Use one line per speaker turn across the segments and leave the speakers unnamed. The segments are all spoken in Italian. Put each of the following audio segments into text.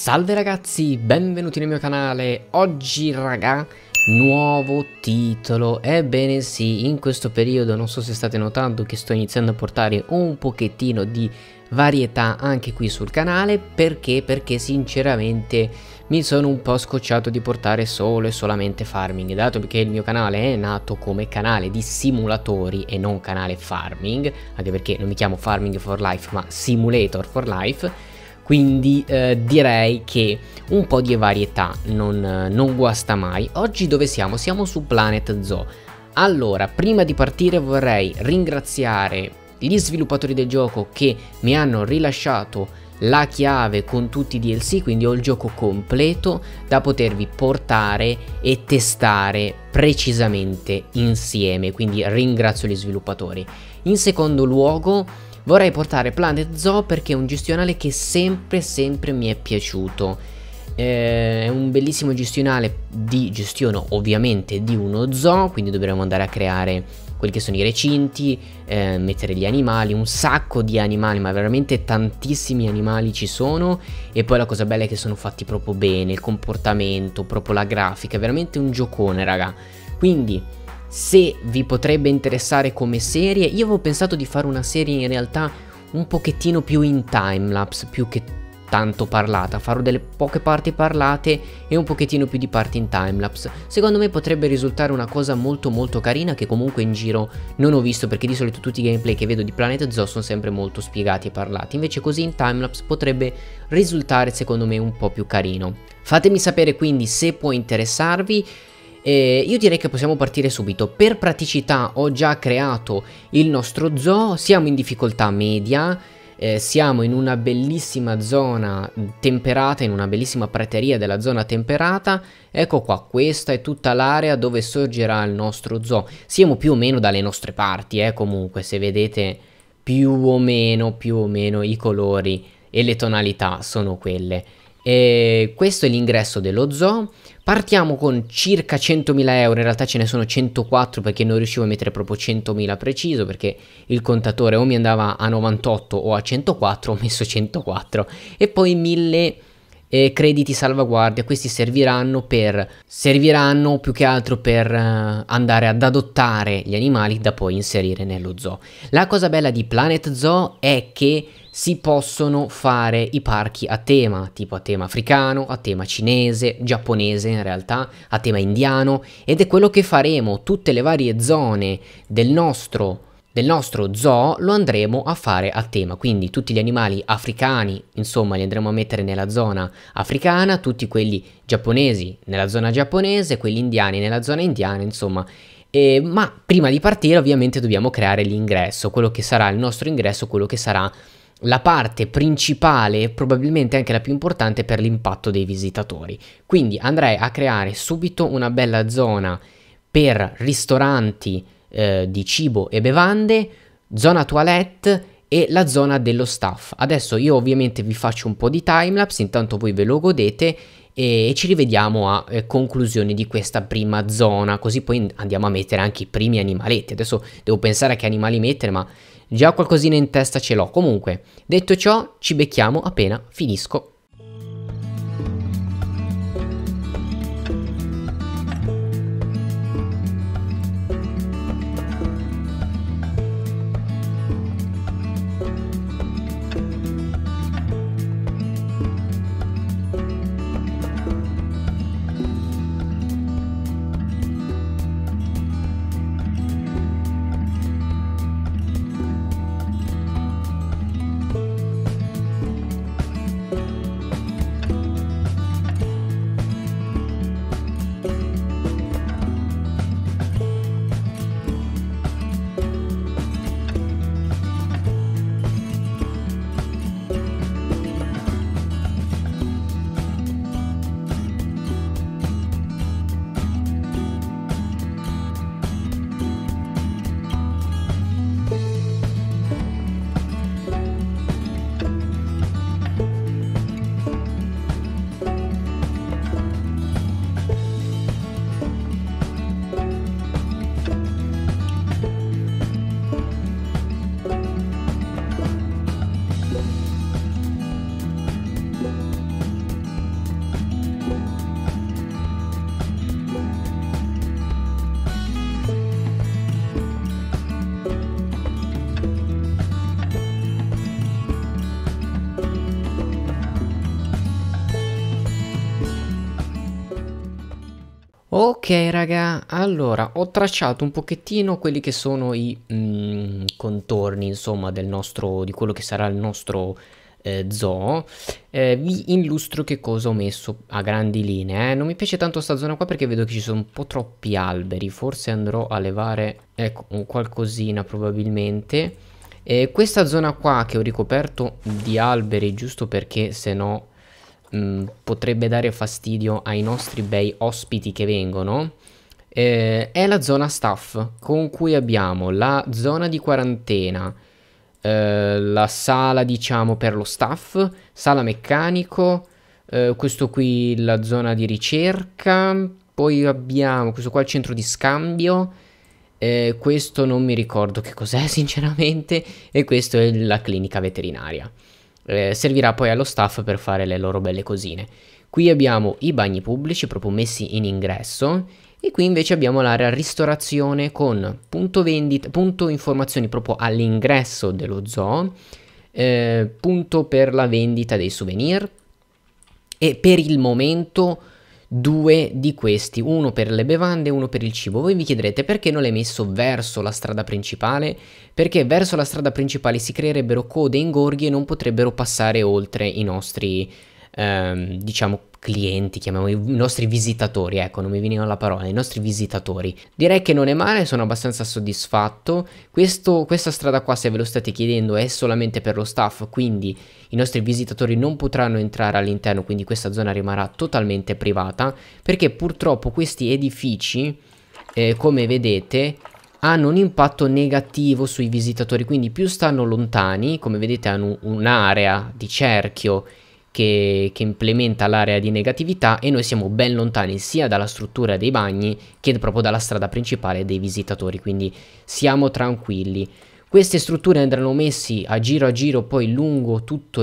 Salve ragazzi, benvenuti nel mio canale. Oggi raga, nuovo titolo. Ebbene sì, in questo periodo non so se state notando che sto iniziando a portare un pochettino di varietà anche qui sul canale. Perché sinceramente mi sono un po' scocciato di portare solo e solamente farming, dato che il mio canale è nato come canale di simulatori e non canale farming, anche perché non mi chiamo Farming for Life ma Simulator for Life. Quindi direi che un po' di varietà non guasta mai. Oggi dove siamo? Siamo su Planet Zoo. Allora, prima di partire vorrei ringraziare gli sviluppatori del gioco che mi hanno rilasciato la chiave con tutti i DLC, quindi ho il gioco completo da potervi portare e testare precisamente insieme, quindi ringrazio gli sviluppatori. In secondo luogo vorrei portare Planet Zoo perché è un gestionale che sempre mi è piaciuto. È un bellissimo gestionale di gestione ovviamente di uno zoo, quindi dovremo andare a creare quelli che sono i recinti, mettere gli animali, un sacco di animali, ma veramente tantissimi animali ci sono. E poi la cosa bella è che sono fatti proprio bene, il comportamento, proprio la grafica, è veramente un giocone raga. Quindi se vi potrebbe interessare come serie, io avevo pensato di fare una serie in realtà un pochettino più in timelapse, più che tanto parlata, farò delle poche parti parlate e un pochettino più di parti in timelapse. Secondo me potrebbe risultare una cosa molto carina che comunque in giro non ho visto, perché di solito tutti i gameplay che vedo di Planet Zoo sono sempre molto spiegati e parlati, invece così in timelapse potrebbe risultare secondo me un po' più carino. Fatemi sapere quindi se può interessarvi. Io direi che possiamo partire subito. Per praticità ho già creato il nostro zoo, siamo in difficoltà media, siamo in una bellissima zona temperata, in una bellissima prateria della zona temperata. Ecco qua, questa è tutta l'area dove sorgerà il nostro zoo. Siamo più o meno dalle nostre parti, comunque se vedete più o meno i colori e le tonalità sono quelle. Questo è l'ingresso dello zoo. Partiamo con circa 100.000 euro, in realtà ce ne sono 104 perché non riuscivo a mettere proprio 100.000 preciso, perché il contatore o mi andava a 98 o a 104, ho messo 104. E poi 1000 crediti salvaguardia, questi serviranno più che altro per andare ad adottare gli animali da poi inserire nello zoo. La cosa bella di Planet Zoo è che si possono fare i parchi a tema, tipo a tema africano, a tema cinese, giapponese in realtà, a tema indiano, ed è quello che faremo. Tutte le varie zone del nostro zoo lo andremo a fare a tema, quindi tutti gli animali africani insomma li andremo a mettere nella zona africana, tutti quelli giapponesi nella zona giapponese, quelli indiani nella zona indiana, insomma. Ma prima di partire ovviamente dobbiamo creare l'ingresso, quello che sarà il nostro ingresso, quello che sarà la parte principale e probabilmente anche la più importante per l'impatto dei visitatori. Quindi andrei a creare subito una bella zona per ristoranti di cibo e bevande, zona toilette e la zona dello staff. Adesso io ovviamente vi faccio un po' di timelapse, intanto voi ve lo godete e ci rivediamo a conclusione di questa prima zona, così poi andiamo a mettere anche i primi animaletti. Adesso devo pensare a che animali mettere, ma già qualcosina in testa ce l'ho. Comunque, detto ciò, ci becchiamo appena finisco. Ok raga, allora ho tracciato un pochettino quelli che sono i contorni insomma del nostro, di quello che sarà il nostro zoo. Vi illustro che cosa ho messo a grandi linee. Non mi piace tanto sta zona qua perché vedo che ci sono un po' troppi alberi, forse andrò a levare, ecco, un qualcosina probabilmente. Questa zona qua che ho ricoperto di alberi giusto perché se no potrebbe dare fastidio ai nostri bei ospiti che vengono, è la zona staff, con cui abbiamo la zona di quarantena, la sala diciamo per lo staff, sala meccanico, questo qui la zona di ricerca, poi abbiamo questo qua il centro di scambio, questo non mi ricordo che cos'è sinceramente, e questo è la clinica veterinaria. Servirà poi allo staff per fare le loro belle cosine. Qui abbiamo i bagni pubblici proprio messi in ingresso e qui invece abbiamo l'area ristorazione con punto vendita, punto informazioni proprio all'ingresso dello zoo, punto per la vendita dei souvenir e per il momento due di questi, uno per le bevande e uno per il cibo. Voi vi chiederete perché non l'hai messo verso la strada principale? Perché verso la strada principale si creerebbero code e ingorghi e non potrebbero passare oltre i nostri, diciamo, clienti, chiamiamoli i nostri visitatori, ecco, non mi veniva la parola, i nostri visitatori. Direi che non è male, sono abbastanza soddisfatto. Questa strada qua, se ve lo state chiedendo, è solamente per lo staff, quindi i nostri visitatori non potranno entrare all'interno, quindi questa zona rimarrà totalmente privata, perché purtroppo questi edifici, come vedete, hanno un impatto negativo sui visitatori, quindi più stanno lontani, come vedete hanno un'area di cerchio che implementa l'area di negatività e noi siamo ben lontani sia dalla struttura dei bagni che proprio dalla strada principale dei visitatori, quindi siamo tranquilli. Queste strutture andranno messi a giro poi lungo tutto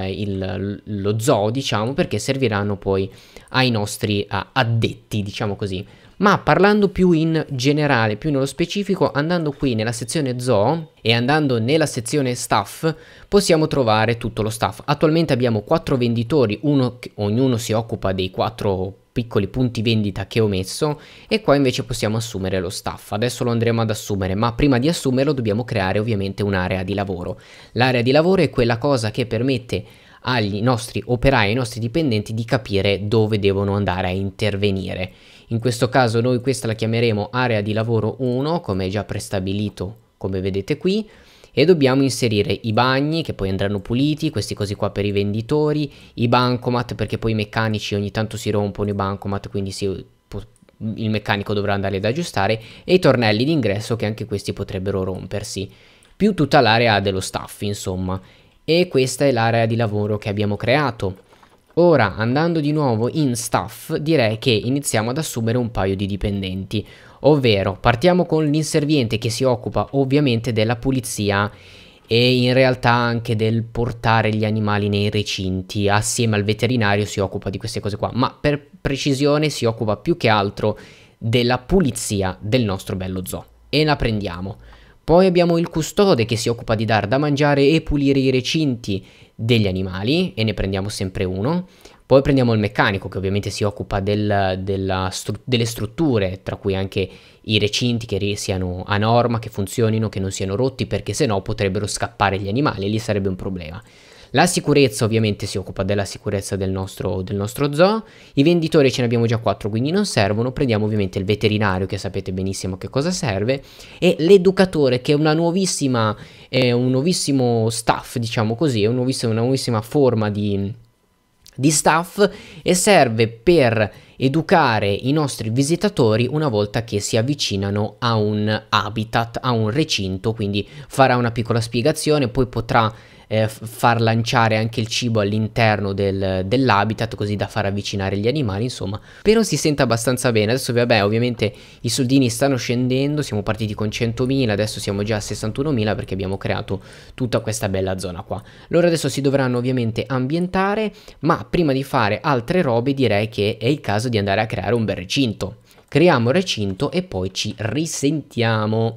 lo zoo, diciamo, perché serviranno poi ai nostri addetti, diciamo così. Ma parlando più in generale, più nello specifico, andando qui nella sezione zoo e andando nella sezione staff, possiamo trovare tutto lo staff. Attualmente abbiamo 4 venditori, ognuno si occupa dei 4 piccoli punti vendita che ho messo e qua invece possiamo assumere lo staff. Adesso lo andremo ad assumere, ma prima di assumerlo dobbiamo creare ovviamente un'area di lavoro. L'area di lavoro è quella cosa che permette agli nostri operai, ai nostri dipendenti di capire dove devono andare a intervenire. In questo caso noi questa la chiameremo area di lavoro 1, come già prestabilito, come vedete qui, e dobbiamo inserire i bagni che poi andranno puliti, questi cosi qua per i venditori, i bancomat perché poi i meccanici ogni tanto si rompono i bancomat, quindi il meccanico dovrà andare ad aggiustare, e i tornelli d'ingresso che anche questi potrebbero rompersi, più tutta l'area dello staff insomma. E questa è l'area di lavoro che abbiamo creato. Ora, andando di nuovo in staff, direi che iniziamo ad assumere un paio di dipendenti, ovvero partiamo con l'inserviente che si occupa ovviamente della pulizia e in realtà anche del portare gli animali nei recinti, assieme al veterinario si occupa di queste cose qua, ma per precisione si occupa più che altro della pulizia del nostro bello zoo. E la prendiamo. Poi abbiamo il custode che si occupa di dar da mangiare e pulire i recinti degli animali e ne prendiamo sempre uno. Poi prendiamo il meccanico che ovviamente si occupa delle strutture, tra cui anche i recinti che siano a norma, che funzionino, che non siano rotti, perché sennò potrebbero scappare gli animali e lì sarebbe un problema. La sicurezza ovviamente si occupa della sicurezza del nostro zoo. I venditori ce ne abbiamo già 4, quindi non servono. Prendiamo ovviamente il veterinario che sapete benissimo che cosa serve, e l'educatore che è un nuovissimo staff, diciamo così, è una nuovissima forma di staff e serve per educare i nostri visitatori una volta che si avvicinano a un habitat, a un recinto, quindi farà una piccola spiegazione, poi potrà far lanciare anche il cibo all'interno dell'habitat così da far avvicinare gli animali, insomma. Spero si senta abbastanza bene. Adesso vabbè, ovviamente i soldini stanno scendendo, siamo partiti con 100.000, adesso siamo già a 61.000 perché abbiamo creato tutta questa bella zona qua. Loro adesso si dovranno ovviamente ambientare, ma prima di fare altre robe direi che è il caso di andare a creare un bel recinto. Creiamo il recinto e poi ci risentiamo.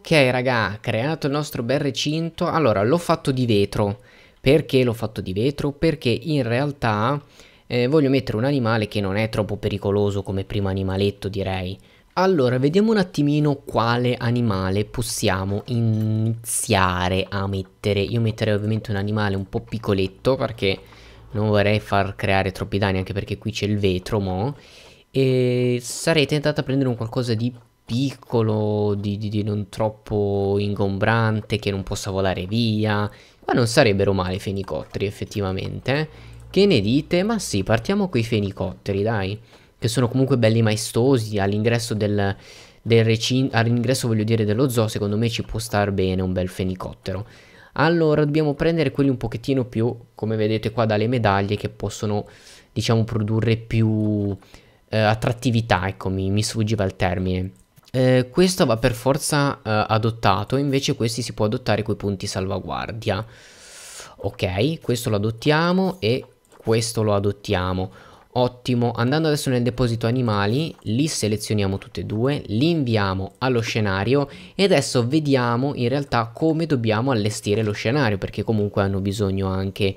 Ok raga, creato il nostro bel recinto. Allora, l'ho fatto di vetro. Perché l'ho fatto di vetro? Perché in realtà voglio mettere un animale che non è troppo pericoloso come primo animaletto, direi. Allora, vediamo un attimino quale animale possiamo iniziare a mettere. Io metterei ovviamente un animale un po' piccoletto perché non vorrei far creare troppi danni, anche perché qui c'è il vetro, mo. E sarei tentato a prendere un qualcosa di piccolo, di non troppo ingombrante, che non possa volare via. Ma non sarebbero male i fenicotteri, effettivamente. Che ne dite? Ma sì, partiamo con i fenicotteri, dai. Che sono comunque belli maestosi. All'ingresso del recinto, all'ingresso voglio dire dello zoo, secondo me ci può star bene un bel fenicottero. Allora, dobbiamo prendere quelli un pochettino più, come vedete qua dalle medaglie, che possono, diciamo, produrre più attrattività, ecco, mi sfuggiva il termine. Questo va per forza adottato, invece questi si può adottare coi punti salvaguardia. Ok, questo lo adottiamo e questo lo adottiamo. Ottimo, andando adesso nel deposito animali, li selezioniamo tutti e due, li inviamo allo scenario e adesso vediamo in realtà come dobbiamo allestire lo scenario, perché comunque hanno bisogno anche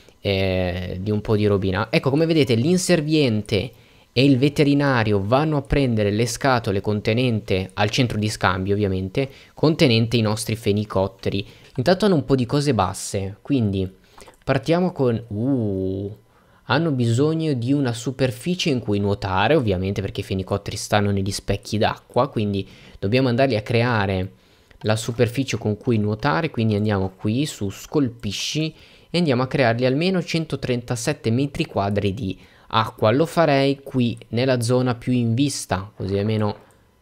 di un po' di robina. Ecco, come vedete l'inserviente e il veterinario vanno a prendere le scatole contenente, al centro di scambio ovviamente, contenente i nostri fenicotteri. Intanto hanno un po' di cose basse, quindi partiamo con... hanno bisogno di una superficie in cui nuotare, ovviamente perché i fenicotteri stanno negli specchi d'acqua, quindi dobbiamo andarli a creare la superficie con cui nuotare, quindi andiamo qui su scolpisci e andiamo a crearli almeno 137 metri quadri di acqua. Lo farei qui nella zona più in vista, così almeno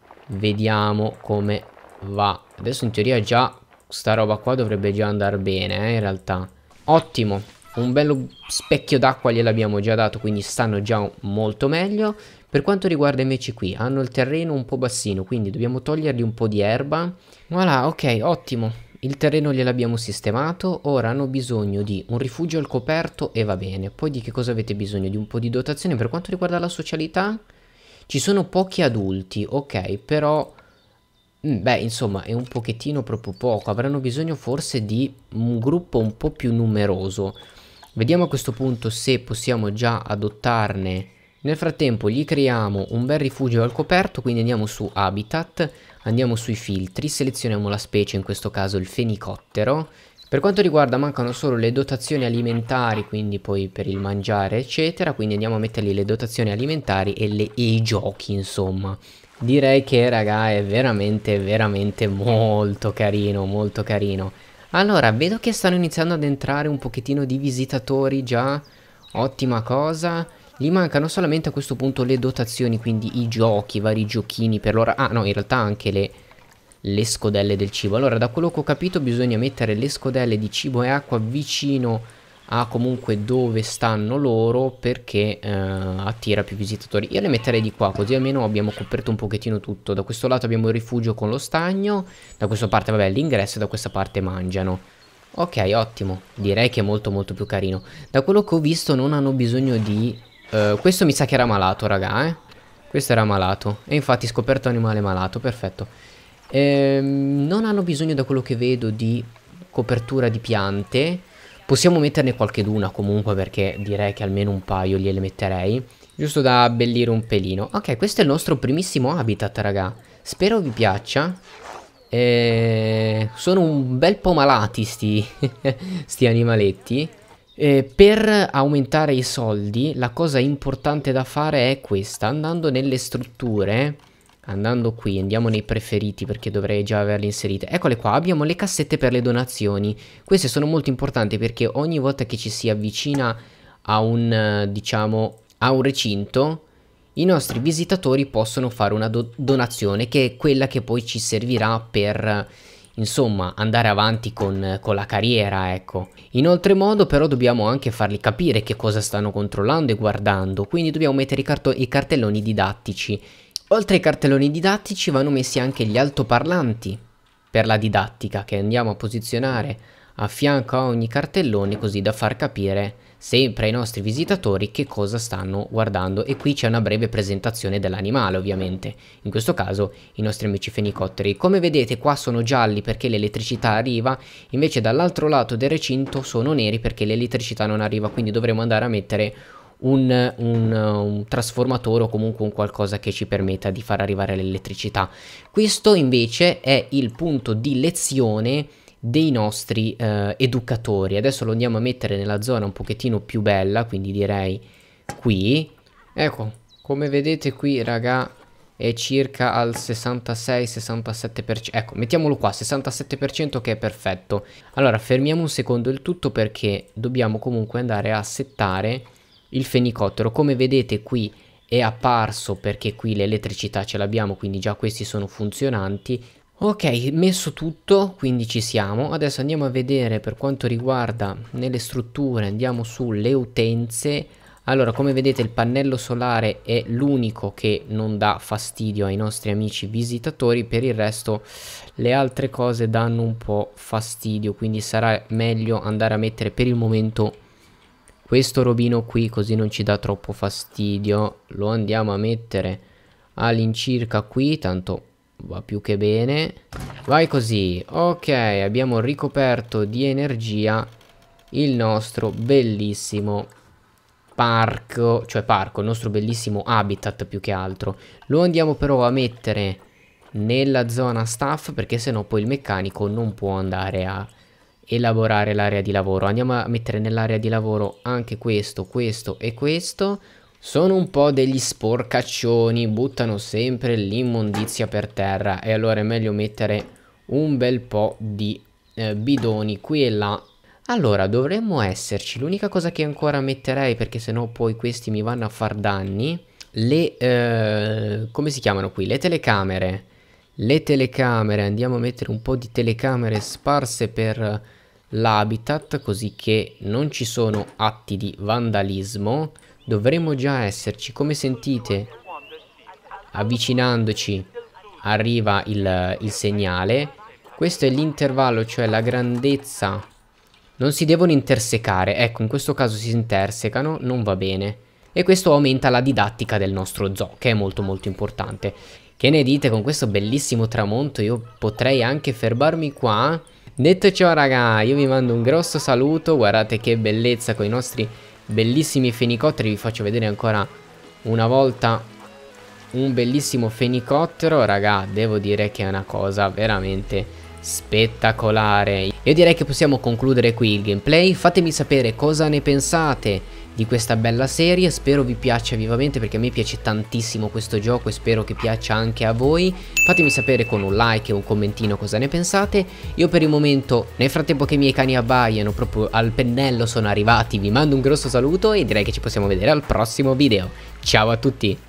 vediamo come va. Adesso in teoria già sta roba qua dovrebbe già andare bene, in realtà. Ottimo, un bello specchio d'acqua gliel'abbiamo già dato, quindi stanno già molto meglio. Per quanto riguarda invece qui, hanno il terreno un po' bassino, quindi dobbiamo togliergli un po' di erba. Voilà, ok, ottimo. Il terreno gliel'abbiamo sistemato, ora hanno bisogno di un rifugio al coperto e va bene. Poi di che cosa avete bisogno? Di un po' di dotazione per quanto riguarda la socialità? Ci sono pochi adulti, ok, però... beh, insomma, è un pochettino proprio poco. Avranno bisogno forse di un gruppo un po' più numeroso. Vediamo a questo punto se possiamo già adottarne. Nel frattempo gli creiamo un bel rifugio al coperto, quindi andiamo su Habitat, andiamo sui filtri, selezioniamo la specie, in questo caso il fenicottero. Per quanto riguarda mancano solo le dotazioni alimentari, quindi poi per il mangiare eccetera, quindi andiamo a mettergli le dotazioni alimentari e i giochi, insomma. Direi che raga è veramente molto carino, molto carino. Allora, vedo che stanno iniziando ad entrare un pochettino di visitatori già, ottima cosa. Gli mancano solamente a questo punto le dotazioni, quindi i giochi, i vari giochini per loro. Ah no, in realtà anche le scodelle del cibo. Allora, da quello che ho capito bisogna mettere le scodelle di cibo e acqua vicino a comunque dove stanno loro, perché attira più visitatori. Io le metterei di qua, così almeno abbiamo coperto un pochettino tutto. Da questo lato abbiamo il rifugio con lo stagno, da questa parte vabbè l'ingresso e da questa parte mangiano. Ok, ottimo, direi che è molto più carino. Da quello che ho visto non hanno bisogno di... questo mi sa che era malato raga, questo era malato. E infatti scoperto animale malato, perfetto. Non hanno bisogno, da quello che vedo, di copertura di piante. Possiamo metterne qualcheduna comunque, perché direi che almeno un paio gliele metterei, giusto da abbellire un pelino. Ok, questo è il nostro primissimo habitat raga. Spero vi piaccia. Sono un bel po' malati sti animaletti. Per aumentare i soldi la cosa importante da fare è questa. Andando nelle strutture, andando qui, andiamo nei preferiti perché dovrei già averle inserite. Eccole qua, abbiamo le cassette per le donazioni. Queste sono molto importanti perché ogni volta che ci si avvicina a un, diciamo, a un recinto, i nostri visitatori possono fare una donazione, che è quella che poi ci servirà per... insomma, andare avanti con la carriera, ecco. In oltremodo però dobbiamo anche farli capire che cosa stanno controllando e guardando, quindi dobbiamo mettere i cartelloni didattici. Oltre ai cartelloni didattici vanno messi anche gli altoparlanti per la didattica, che andiamo a posizionare a fianco a ogni cartellone, così da far capire sempre ai nostri visitatori che cosa stanno guardando, e qui c'è una breve presentazione dell'animale ovviamente, in questo caso i nostri amici fenicotteri. Come vedete qua sono gialli perché l'elettricità arriva, invece dall'altro lato del recinto sono neri perché l'elettricità non arriva, quindi dovremo andare a mettere un trasformatore o comunque un qualcosa che ci permetta di far arrivare l'elettricità. Questo invece è il punto di lezione dei nostri educatori. Adesso lo andiamo a mettere nella zona un pochettino più bella, quindi direi qui. Ecco, come vedete qui raga è circa al 66-67%. Ecco, mettiamolo qua 67% che è perfetto. Allora fermiamo un secondo il tutto perché dobbiamo comunque andare a settare il fenicottero. Come vedete qui è apparso perché qui l'elettricità ce l'abbiamo, quindi già questi sono funzionanti. Ok, messo tutto, quindi ci siamo. Adesso andiamo a vedere per quanto riguarda nelle strutture, andiamo sulle utenze. Allora, come vedete il pannello solare è l'unico che non dà fastidio ai nostri amici visitatori, per il resto le altre cose danno un po' fastidio, quindi sarà meglio andare a mettere per il momento questo robino qui, così non ci dà troppo fastidio. Lo andiamo a mettere all'incirca qui, tanto va più che bene. Vai così. Ok, abbiamo ricoperto di energia il nostro bellissimo parco, cioè parco, il nostro bellissimo habitat più che altro. Lo andiamo però a mettere nella zona staff perché sennò poi il meccanico non può andare a elaborare l'area di lavoro. Andiamo a mettere nell'area di lavoro anche questo, questo e questo. Sono un po' degli sporcaccioni, buttano sempre l'immondizia per terra e allora è meglio mettere un bel po' di bidoni qui e là. Allora dovremmo esserci, l'unica cosa che ancora metterei perché sennò poi questi mi vanno a far danni, le come si chiamano qui? Le telecamere. Le telecamere, andiamo a mettere un po' di telecamere sparse per l'habitat così che non ci sono atti di vandalismo. Dovremmo già esserci, come sentite avvicinandoci arriva il segnale. Questo è l'intervallo, cioè la grandezza. Non si devono intersecare, ecco in questo caso si intersecano, non va bene. E questo aumenta la didattica del nostro zoo, che è molto molto importante. Che ne dite con questo bellissimo tramonto? Io potrei anche fermarmi qua. Detto ciò raga, io vi mando un grosso saluto, guardate che bellezza con i nostri bellissimi fenicotteri. Vi faccio vedere ancora una volta un bellissimo fenicottero, raga, devo dire che è una cosa veramente spettacolare. Io direi che possiamo concludere qui il gameplay. Fatemi sapere cosa ne pensate di questa bella serie, spero vi piaccia vivamente perché a me piace tantissimo questo gioco e spero che piaccia anche a voi. Fatemi sapere con un like e un commentino cosa ne pensate. Io per il momento, nel frattempo che i miei cani abbaiano, proprio al pennello sono arrivati, vi mando un grosso saluto e direi che ci possiamo vedere al prossimo video. Ciao a tutti!